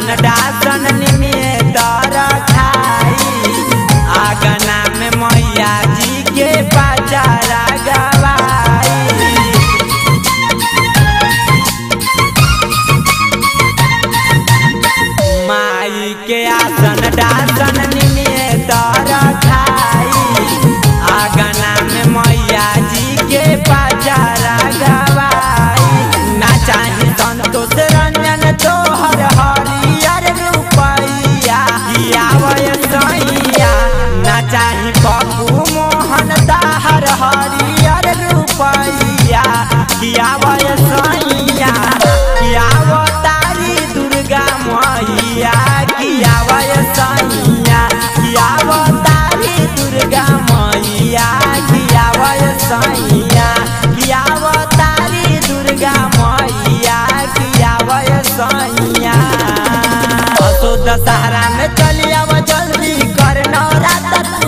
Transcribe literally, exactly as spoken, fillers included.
आसन डासन निमित रखाई आगना में मैया जी के पचारा गवाई। माई के आसन डासन निमित रखाई आगना में मैया जी के पचारा गवाई। ना चाहे संतोष रंजन तोहर हरियर रुपैया कियावय सैया, ना चाहे पप्पू मोहन ताहर हरियर रुपैया कियावय सैया। कियाव तारी दुर्गा मैया कियावय सैया, कियाव तारी दुर्गा मैया कियावय सैया, कियाव तारी दुर्गा मैया कियावय सैया। असो दशहरा में चलिया जल्दी कर नवरात्र